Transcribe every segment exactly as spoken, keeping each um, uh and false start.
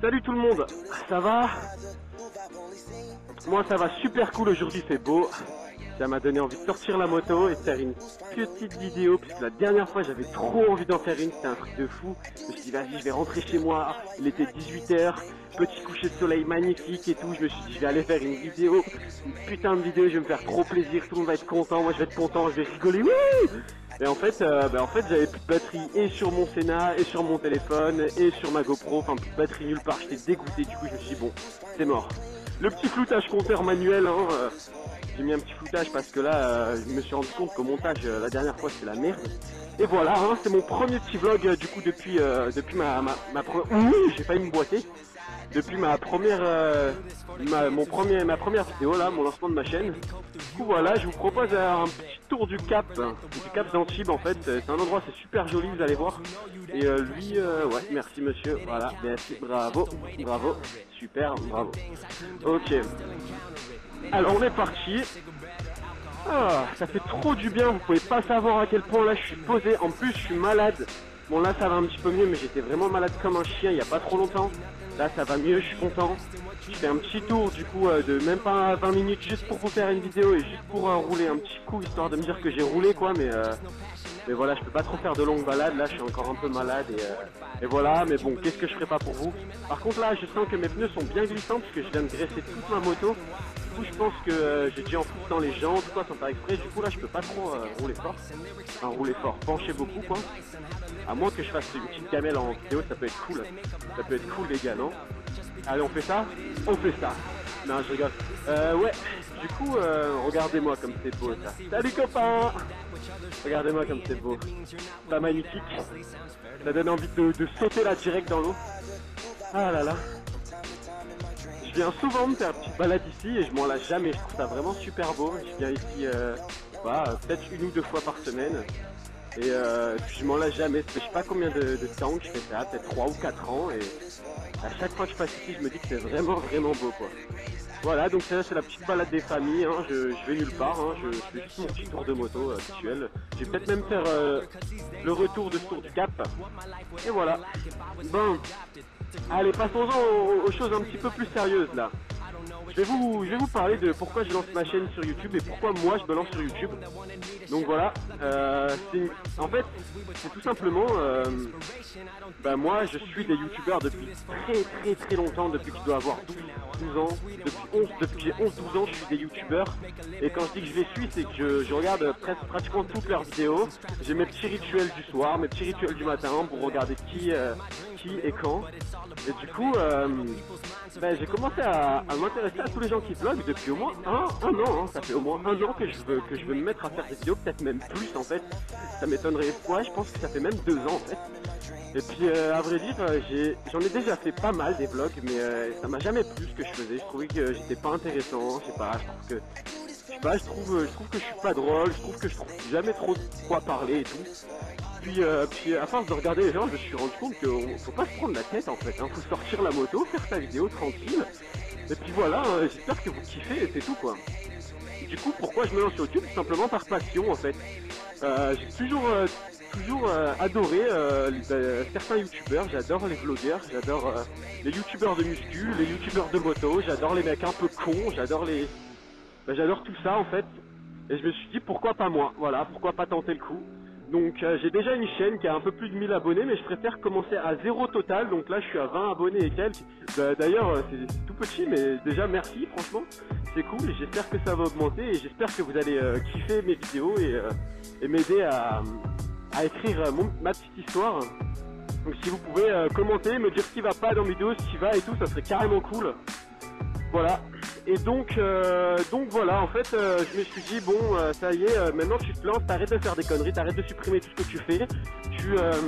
Salut tout le monde, ça va? Moi ça va super cool, aujourd'hui c'est beau. Ça m'a donné envie de sortir la moto et de faire une petite vidéo, puisque la dernière fois j'avais trop envie d'en faire une, c'était un truc de fou. Je me suis dit vas-y, je vais rentrer chez moi, il était dix-huit heures, petit coucher de soleil magnifique et tout. Je me suis dit je vais aller faire une vidéo, une putain de vidéo, je vais me faire trop plaisir, tout le monde va être content, moi je vais être content, je vais rigoler, wouh. Et en fait, euh, bah en fait j'avais plus de batterie et sur mon Senna, et sur mon téléphone, et sur ma GoPro, enfin plus de batterie nulle part, j'étais dégoûté, du coup je me suis dit bon, c'est mort. Le petit floutage compteur manuel, hein, euh, j'ai mis un petit floutage parce que là, euh, je me suis rendu compte qu'au montage, euh, la dernière fois, c'était la merde. Et voilà, hein, c'est mon premier petit vlog euh, du coup depuis euh, depuis ma ma, ma première... Oui, j'ai failli me boiter. Depuis ma première euh, ma, mon premier ma première vidéo là, mon lancement de ma chaîne. Du coup voilà, je vous propose un petit tour du Cap, hein, du Cap d'Antibes en fait. C'est un endroit, c'est super joli, vous allez voir. Et euh, lui, euh, ouais, merci monsieur, voilà, merci, bravo, bravo, super, bravo. Ok. Alors on est parti. Ah, ça fait trop du bien, vous pouvez pas savoir à quel point là je suis posé. En plus je suis malade. Bon là ça va un petit peu mieux, mais j'étais vraiment malade comme un chien il y a pas trop longtemps. Là ça va mieux, je suis content. Je fais un petit tour du coup euh, de même pas vingt minutes juste pour vous faire une vidéo et juste pour euh, rouler un petit coup histoire de me dire que j'ai roulé quoi, mais euh, mais voilà, je peux pas trop faire de longues balades, là je suis encore un peu malade et, euh, et voilà, mais bon, qu'est-ce que je ferai pas pour vous. Par contre là je sens que mes pneus sont bien glissants parce que je viens de graisser toute ma moto. Du coup je pense que euh, j'ai dû en foutre dans les jantes quoi sans faire exprès, du coup là je peux pas trop euh, rouler fort. Enfin rouler fort, pencher beaucoup quoi. À moins que je fasse une petite gamelle en vidéo, ça peut être cool. Ça peut être cool les gars, non? Allez, on fait ça? On fait ça. Non, je rigole. Euh, ouais, du coup, euh, regardez-moi comme c'est beau ça. Salut copains! Regardez-moi comme c'est beau. Pas magnifique. Ça donne envie de, de sauter là direct dans l'eau. Ah là là. Je viens souvent me faire une petite balade ici et je m'en lasse jamais. Je trouve ça vraiment super beau. Je viens ici, euh, bah, peut-être une ou deux fois par semaine. Et euh, je m'en lasse jamais, je sais pas combien de, de temps que je fais ça, peut-être trois ou quatre ans, et à chaque fois que je passe ici, je me dis que c'est vraiment vraiment beau quoi. Voilà, donc ça c'est la petite balade des familles, hein. je, je vais nulle part, hein. je, je fais juste mon petit tour de moto euh, habituel. Je vais peut-être même faire euh, le retour de ce tour du Cap, et voilà. Bon, allez passons-en aux, aux choses un petit peu plus sérieuses là. Je vais, vous, je vais vous parler de pourquoi je lance ma chaîne sur YouTube et pourquoi moi je me lance sur YouTube. Donc voilà, euh, une... en fait c'est tout simplement, euh, bah moi je suis des youtubeurs depuis très très très longtemps, depuis que je dois avoir douze ans, depuis onze, depuis que j'ai onze douze ans je suis des youtubeurs. Et quand je dis que je les suis, c'est que je, je regarde presque pratiquement toutes leurs vidéos. J'ai mes petits rituels du soir, mes petits rituels du matin pour regarder qui, euh, qui et quand. Et du coup, euh, ben, j'ai commencé à, à m'intéresser à tous les gens qui vloguent depuis au moins un, un an. Hein. Ça fait au moins un an que je veux que je veux me mettre à faire des vidéos, peut-être même plus en fait. Ça m'étonnerait. Ouais, je pense que ça fait même deux ans en fait. Et puis euh, à vrai dire, euh, j'ai, j'en ai déjà fait pas mal des vlogs, mais euh, ça m'a jamais plu ce que je faisais. Je trouvais que j'étais pas intéressant. Je sais pas. Je trouve que je sais pas. Je trouve, je trouve que je suis pas drôle. Je trouve que je trouve jamais trop de quoi parler et tout. Puis, euh, puis à force de regarder les gens, je me suis rendu compte qu'il faut pas se prendre la tête en fait, hein. Faut sortir la moto, faire sa vidéo tranquille. Et puis voilà, hein, j'espère que vous kiffez et c'est tout quoi. Du coup, pourquoi je me lance sur YouTube? Tout simplement par passion en fait. Euh, j'ai toujours, euh, toujours euh, adoré euh, euh, certains youtubeurs, j'adore les vlogueurs, j'adore euh, les youtubeurs de muscu, les youtubeurs de moto, j'adore les mecs un peu cons, j'adore les... Ben, j'adore tout ça en fait. Et je me suis dit pourquoi pas moi, voilà, pourquoi pas tenter le coup. Donc euh, j'ai déjà une chaîne qui a un peu plus de mille abonnés, mais je préfère commencer à zéro total. Donc là je suis à vingt abonnés et quelques. Bah, d'ailleurs c'est tout petit, mais déjà merci franchement, c'est cool. J'espère que ça va augmenter et j'espère que vous allez euh, kiffer mes vidéos et, euh, et m'aider à, à écrire euh, mon, ma petite histoire. Donc si vous pouvez euh, commenter, me dire ce qui va pas dans mes vidéos, ce qui va et tout, ça serait carrément cool. Voilà. Et donc, euh, donc voilà, en fait, euh, je me suis dit, bon, euh, ça y est, euh, maintenant tu te lances, t'arrêtes de faire des conneries, t'arrêtes de supprimer tout ce que tu fais, tu, euh,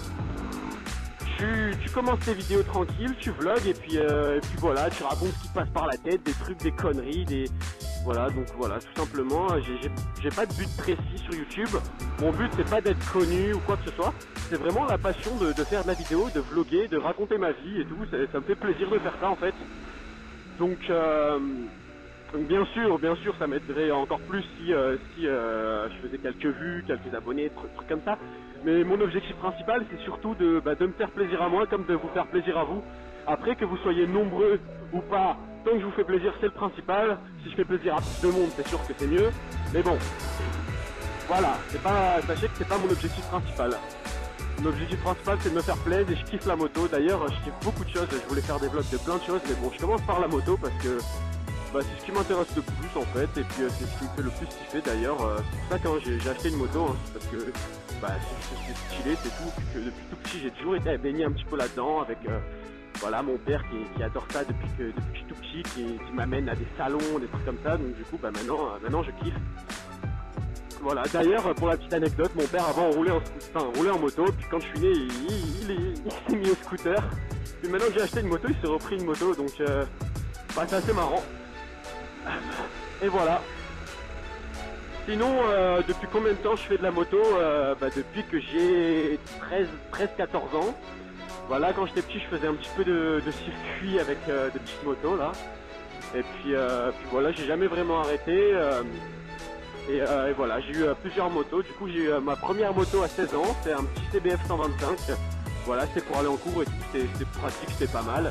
tu, tu commences tes vidéos tranquilles, tu vlogs, et puis, euh, et puis voilà, tu racontes ce qui te passe par la tête, des trucs, des conneries, des... Voilà, donc voilà, tout simplement, j'ai pas de but précis sur YouTube. Mon but, c'est pas d'être connu ou quoi que ce soit, c'est vraiment la passion de, de faire de la vidéo, de vlogger, de raconter ma vie et tout, ça, ça me fait plaisir de faire ça, en fait. Donc, euh, bien sûr, bien sûr, ça m'aiderait encore plus si, euh, si euh, je faisais quelques vues, quelques abonnés, trucs, trucs comme ça. Mais mon objectif principal, c'est surtout de, bah, de me faire plaisir à moi, comme de vous faire plaisir à vous. Après, que vous soyez nombreux ou pas, tant que je vous fais plaisir, c'est le principal. Si je fais plaisir à tout le monde, c'est sûr que c'est mieux. Mais bon, voilà, c'est pas, sachez que c'est pas mon objectif principal. Mon objectif principal, c'est de me faire plaisir et je kiffe la moto. D'ailleurs, je kiffe beaucoup de choses. Je voulais faire des vlogs de plein de choses, mais bon, je commence par la moto parce que bah, c'est ce qui m'intéresse le plus en fait. Et puis euh, c'est ce qui me fait le plus kiffer d'ailleurs. Euh, c'est pour ça que hein, j'ai acheté une moto, hein, parce que bah, c'est stylé, c'est tout. Que depuis tout petit, j'ai toujours été baigné un petit peu là-dedans avec euh, voilà, mon père qui, qui adore ça depuis que, depuis que je suis tout petit, qui, qui m'amène à des salons, des trucs comme ça. Donc du coup, bah, maintenant, euh, maintenant je kiffe. Voilà, d'ailleurs, pour la petite anecdote, mon père avant roulait en, enfin, roulait en moto, puis quand je suis né, il, il, il, il s'est mis au scooter. Puis maintenant que j'ai acheté une moto, il s'est repris une moto, donc euh, bah, c'est assez marrant. Et voilà. Sinon, euh, depuis combien de temps je fais de la moto? euh, bah, Depuis que j'ai treize quatorze ans. Voilà, quand j'étais petit, je faisais un petit peu de, de circuit avec euh, des petites motos, là. Et puis, euh, puis voilà, j'ai jamais vraiment arrêté. Euh, Et, euh, et voilà, j'ai eu euh, plusieurs motos. Du coup, j'ai eu euh, ma première moto à seize ans. C'est un petit C B F cent vingt-cinq. Voilà, c'est pour aller en cours et tout. C'était pratique, c'était pas mal.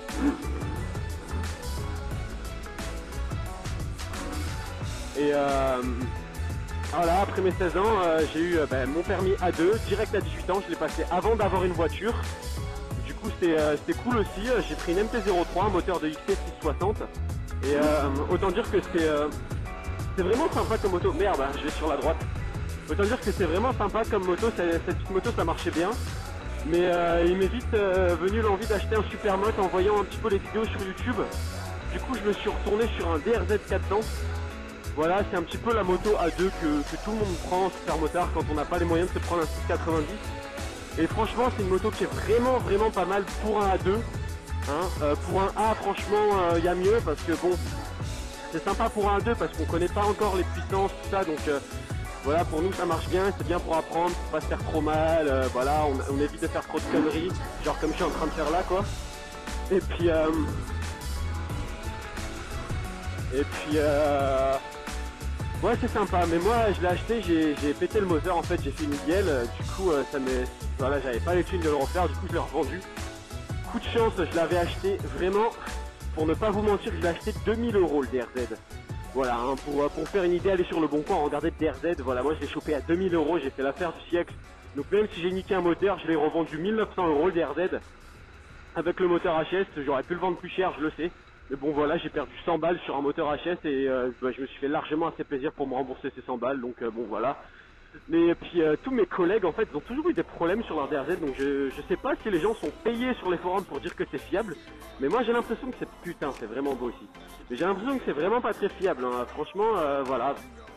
Et euh, voilà, après mes seize ans, euh, j'ai eu euh, ben, mon permis A deux, direct à dix-huit ans. Je l'ai passé avant d'avoir une voiture. Du coup, c'était euh, cool aussi. J'ai pris une M T zéro trois, un moteur de X T six cent soixante. Et euh, autant dire que c'était... Euh, C'est vraiment sympa comme moto. Merde, je vais sur la droite. Autant dire que c'est vraiment sympa comme moto. Cette petite moto, ça marchait bien. Mais euh, il m'est vite euh, venu l'envie d'acheter un Supermoto en voyant un petit peu les vidéos sur YouTube. Du coup, je me suis retourné sur un D R Z quatre cents. Voilà, c'est un petit peu la moto A deux que, que tout le monde prend en super motard quand on n'a pas les moyens de se prendre un six cent quatre-vingt-dix. Et franchement, c'est une moto qui est vraiment, vraiment pas mal pour un A deux. Hein. Euh, pour un A, franchement, il euh, y a mieux parce que bon... C'est sympa pour un deux parce qu'on connaît pas encore les puissances, tout ça, donc euh, voilà, pour nous ça marche bien, c'est bien pour apprendre, pour pas se faire trop mal, euh, voilà, on, on évite de faire trop de conneries, genre comme je suis en train de faire là, quoi. Et puis, euh, et puis, euh, ouais, c'est sympa, mais moi je l'ai acheté, j'ai pété le moteur, en fait, j'ai fait une gueule, du coup, euh, ça m'est, voilà, j'avais pas les thunes de le refaire, du coup je l'ai revendu. Coup de chance, je l'avais acheté vraiment... Pour ne pas vous mentir, je l'ai acheté deux mille euros le D R Z. Voilà, hein, pour, pour faire une idée, aller sur le bon coin, regarder le D R Z, voilà, moi je l'ai chopé à deux mille euros, j'ai fait l'affaire du siècle. Donc même si j'ai niqué un moteur, je l'ai revendu mille neuf cents euros le D R Z. Avec le moteur H S, j'aurais pu le vendre plus cher, je le sais. Mais bon voilà, j'ai perdu cent balles sur un moteur H S et euh, bah, je me suis fait largement assez plaisir pour me rembourser ces cent balles, donc euh, bon voilà. Mais puis euh, tous mes collègues en fait ils ont toujours eu des problèmes sur leur D R Z, donc je, je sais pas si les gens sont payés sur les forums pour dire que c'est fiable, mais moi j'ai l'impression que c'est putain, c'est vraiment beau aussi. Mais j'ai l'impression que c'est vraiment pas très fiable, hein. Franchement euh, voilà,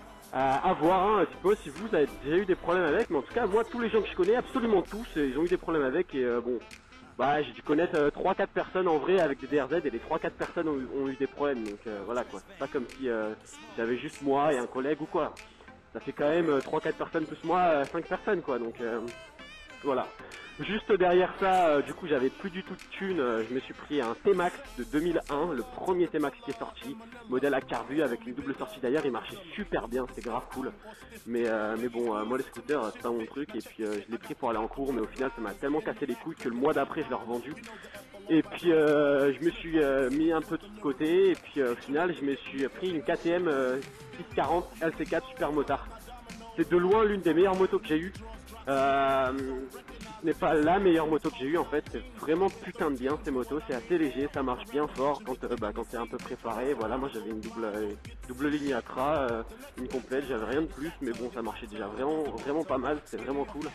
à, à voir hein, un petit peu si vous avez déjà eu des problèmes avec, mais en tout cas moi tous les gens que je connais, absolument tous, ils ont eu des problèmes avec et euh, bon, bah j'ai dû connaître euh, trois quatre personnes en vrai avec des D R Z et les trois quatre personnes ont, ont eu des problèmes, donc euh, voilà quoi, c'est pas comme si euh, j'avais juste moi et un collègue ou quoi. Ça fait quand même trois quatre personnes plus moi, cinq personnes quoi, donc euh, voilà. Juste derrière ça, euh, du coup j'avais plus du tout de thunes, euh, je me suis pris un T-Max de deux mille un, le premier T-Max qui est sorti, modèle à carbu avec une double sortie d'ailleurs, il marchait super bien, c'était grave cool. Mais, euh, mais bon, euh, moi les scooters c'est pas mon truc et puis euh, je l'ai pris pour aller en cours, mais au final ça m'a tellement cassé les couilles que le mois d'après je l'ai revendu. Et puis euh, je me suis euh, mis un peu de côté et puis euh, au final je me suis pris une K T M euh, six cent quarante L C quatre Super Motard. C'est de loin l'une des meilleures motos que j'ai eues. Euh, ce n'est pas la meilleure moto que j'ai eue en fait, c'est vraiment putain de bien ces motos, c'est assez léger, ça marche bien fort quand, euh, bah, quand c'est un peu préparé. Voilà, moi j'avais une double, euh, double ligne Atra, euh, une complète, j'avais rien de plus, mais bon ça marchait déjà vraiment, vraiment pas mal, c'était vraiment cool.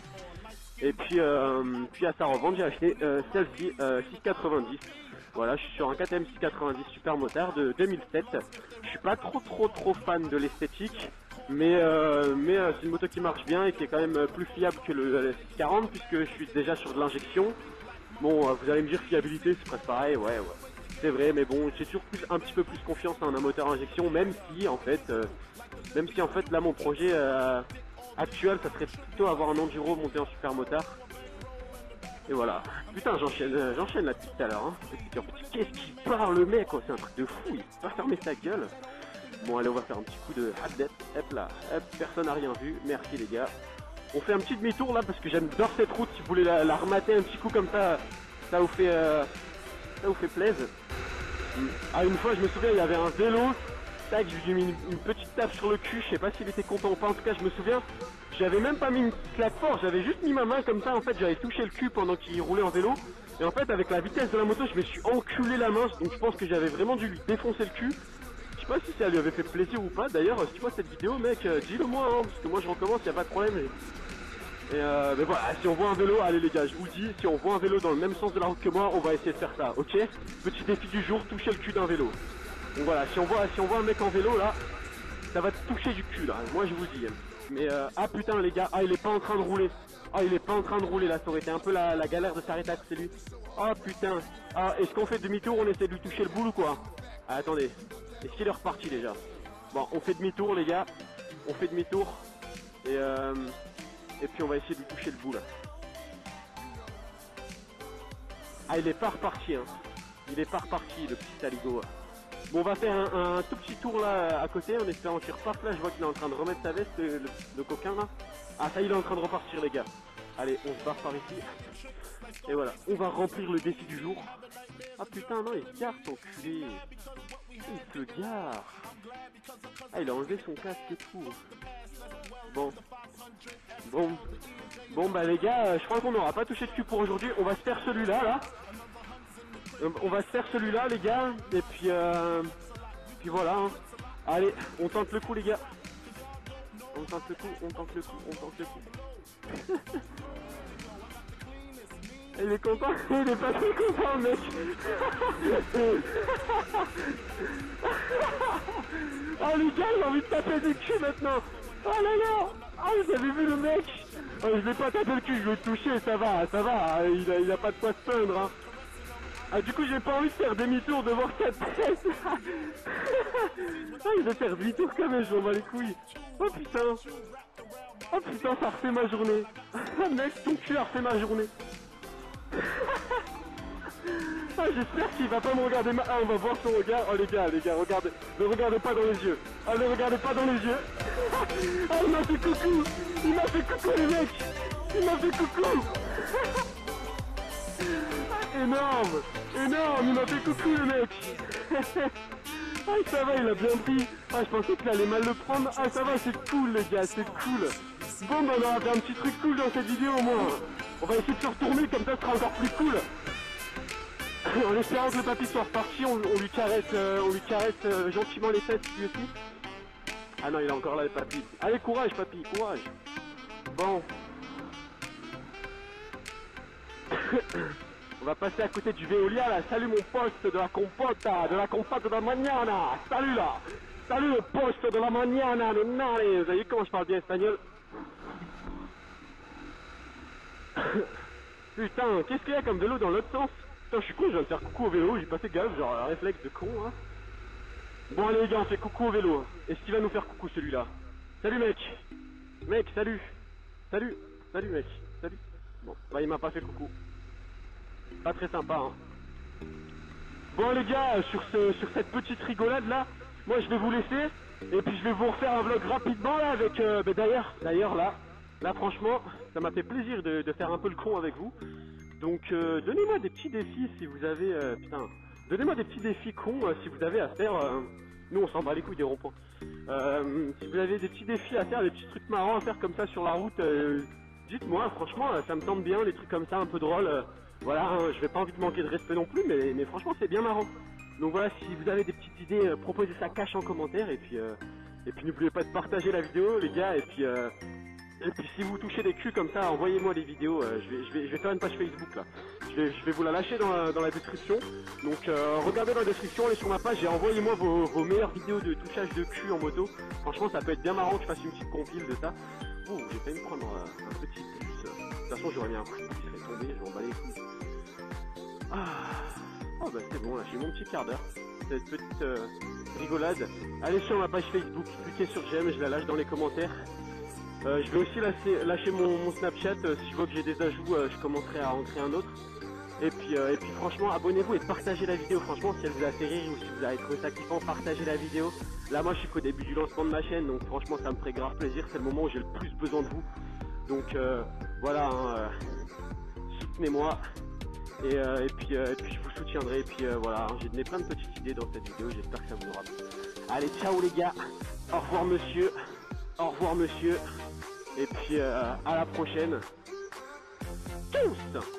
Et puis, euh, puis à sa revente, j'ai acheté euh, celle-ci, euh, six cent quatre-vingt-dix. Voilà, je suis sur un K T M six cent quatre-vingt-dix Super Motard de deux mille sept. Je suis pas trop trop trop fan de l'esthétique, mais, euh, mais euh, c'est une moto qui marche bien et qui est quand même plus fiable que le, le six cent quarante puisque je suis déjà sur de l'injection. Bon, euh, vous allez me dire fiabilité, c'est presque pareil, ouais, ouais. C'est vrai, mais bon, j'ai toujours plus, un petit peu plus confiance en un moteur injection, même si en fait, euh, même si en fait là mon projet euh, actuel, ça serait plutôt avoir un enduro monté en super motard. Et voilà. Putain, j'enchaîne euh, j'enchaîne là depuis tout à l'heure. Hein. Qu'est-ce qu'il parle le mec, quoi. C'est un truc de fou, il peut pas fermer sa gueule. Bon, allez, on va faire un petit coup de hadlet. Hop là, hop, personne n'a rien vu. Merci les gars. On fait un petit demi-tour là parce que j'aime bien cette route. Si vous voulez la, la remater un petit coup comme ça, ça vous fait... Euh... ça vous fait plaisir. Ah, une fois je me souviens, il y avait un vélo, tac, je lui ai mis une, une petite tape sur le cul, je sais pas s'il était content ou pas, en tout cas je me souviens, j'avais même pas mis une claque forte, j'avais juste mis ma main comme ça, en fait j'avais touché le cul pendant qu'il roulait en vélo, et en fait avec la vitesse de la moto je me suis enculé la main, donc je pense que j'avais vraiment dû lui défoncer le cul. Je sais pas si ça lui avait fait plaisir ou pas, d'ailleurs si tu vois cette vidéo mec, euh, dis-le moi, hein, parce que moi je recommence, y a pas de problème. Et, et euh, mais voilà, si on voit un vélo, allez les gars, je vous le dis, si on voit un vélo dans le même sens de la route que moi, on va essayer de faire ça, ok? Petit défi du jour, toucher le cul d'un vélo. Donc voilà, si on voit, si on voit un mec en vélo là, ça va te toucher du cul là, moi je vous dis. Mais euh, ah putain les gars, ah il est pas en train de rouler. Ah il est pas en train de rouler là, ça aurait été un peu la, la galère de s'arrêter à côté de lui. Ah putain, ah est-ce qu'on fait demi-tour, on essaie de lui toucher le boule ou quoi? Ah attendez, est-ce qu'il est reparti déjà? Bon, on fait demi-tour les gars, on fait demi-tour. Et euh, et puis on va essayer de lui toucher le boule. Ah il est pas reparti hein, il est pas reparti le petit saligo. Bon on va faire un, un tout petit tour là à côté en espérant qu'il reparte là, je vois qu'il est en train de remettre sa veste le, le, le coquin là. Ah ça il est en train de repartir les gars. Allez on se barre par ici. Et voilà, on va remplir le défi du jour. Ah putain non il se gare son culé. Il se gare. Ah il a enlevé son casque et tout. Bon. Bon. Bon bah les gars, je crois qu'on n'aura pas touché de cul pour aujourd'hui. On va se faire celui-là là. On va se faire celui-là les gars. Et puis euh, puis voilà hein. Allez, on tente le coup les gars. On tente le coup, on tente le coup, on tente le coup. Il est content, il est pas très content mec. Oh les gars, j'ai envie de taper du cul maintenant. Oh là là. Ah vous avez vu le mec. Oh, je vais pas taper le cul, je vais le toucher, ça va, ça va, il a, il a pas de quoi se plaindre hein. Ah du coup j'ai pas envie de faire demi-tour devant cette tête. Ah il va faire demi-tour quand même, je m'en bats les couilles. Oh putain. Oh putain ça refait ma journée. Mec ton cul a refait ma journée. Ah j'espère qu'il va pas me regarder ma... Ah on va voir son regard. Oh les gars, les gars, regardez. Ne regardez pas dans les yeux. Ah ne regardez pas dans les yeux. Ah il m'a fait coucou. Il m'a fait coucou les mecs. Il m'a fait coucou. Énorme. Énorme, il m'a fait coucou le mec. Ah ça va, il a bien pris. Ah je pensais qu'il allait mal le prendre. Ah ça va, c'est cool les gars, c'est cool. Bon bah on aura fait un petit truc cool dans cette vidéo au moins. On va essayer de se retourner, comme ça ce sera encore plus cool. En espérant que le papy soit reparti, on, on lui caresse, euh, on lui caresse euh, gentiment les fesses lui aussi. Ah non il est encore là le papy. Allez courage papy, courage. Bon. On va passer à côté du Veolia là. Salut mon poste de la compota, de la compote de la mañana. Salut là. Salut le poste de la mañana de Nare. Vous avez vu comment je parle bien espagnol? Putain, qu'est-ce qu'il y a comme vélo dans l'autre sens? Putain, je suis con, je viens de faire coucou au vélo, j'ai pas fait gaffe, genre un réflexe de con, hein. Bon, allez les gars, on fait coucou au vélo. Est-ce qu'il va nous faire coucou celui-là? Salut mec. Mec, salut. Salut. Salut mec. Salut. Bon, bah il m'a pas fait coucou. Pas très sympa, hein. Bon les gars, sur, ce, sur cette petite rigolade là, moi je vais vous laisser. Et puis je vais vous refaire un vlog rapidement là avec... Euh, bah, d'ailleurs, d'ailleurs là... Là franchement, ça m'a fait plaisir de, de faire un peu le con avec vous. Donc euh, donnez-moi des petits défis si vous avez... Euh, putain, donnez-moi des petits défis cons euh, si vous avez à faire... Euh, nous on s'en bat les couilles des ronds-points. Euh, si vous avez des petits défis à faire, des petits trucs marrants à faire comme ça sur la route, euh, dites-moi, franchement ça me tente bien, les trucs comme ça un peu drôles. Euh, voilà, hein, je vais pas envie de manquer de respect non plus, mais, mais franchement c'est bien marrant. Donc voilà, si vous avez des petites idées, euh, proposez ça cash en commentaire. Et puis, euh, et puis n'oubliez pas de partager la vidéo les gars. Et puis... Euh, Et puis si vous touchez des culs comme ça, envoyez-moi les vidéos, euh, je, vais, je, vais, je vais faire une page Facebook là. Je vais, je vais vous la lâcher dans la, dans la description. Donc euh, regardez dans la description, allez sur ma page et envoyez-moi vos, vos meilleures vidéos de touchage de cul en moto. Franchement ça peut être bien marrant que je fasse une petite compile de ça. Oh j'ai failli me prendre euh, un petit plus. De toute façon j'aurais mis un coup de pouce, il serait tombé, je m'en bats les couilles. Ah oh, bah c'est bon là, j'ai mon petit quart d'heure. Cette petite euh, rigolade. Allez sur ma page Facebook, cliquez sur j'aime, je la lâche dans les commentaires. Euh, je vais aussi lâcher, lâcher mon, mon Snapchat, euh, si je vois que j'ai des ajouts, euh, je commencerai à en créer un autre. Et puis, euh, et puis franchement, abonnez-vous et partagez la vidéo, franchement, si elle vous a fait rire ou si vous avez trouvé ça kiffant, partagez la vidéo. Là, moi, je suis qu'au début du lancement de ma chaîne, donc franchement, ça me ferait grave plaisir, c'est le moment où j'ai le plus besoin de vous. Donc, euh, voilà, hein, euh, soutenez-moi. Et, euh, et, puis, euh, et puis je vous soutiendrai. Et puis euh, voilà, hein, j'ai donné plein de petites idées dans cette vidéo. J'espère que ça vous aura plu. Allez, ciao les gars. Au revoir monsieur. Au revoir monsieur. Et puis euh, à la prochaine. Tous.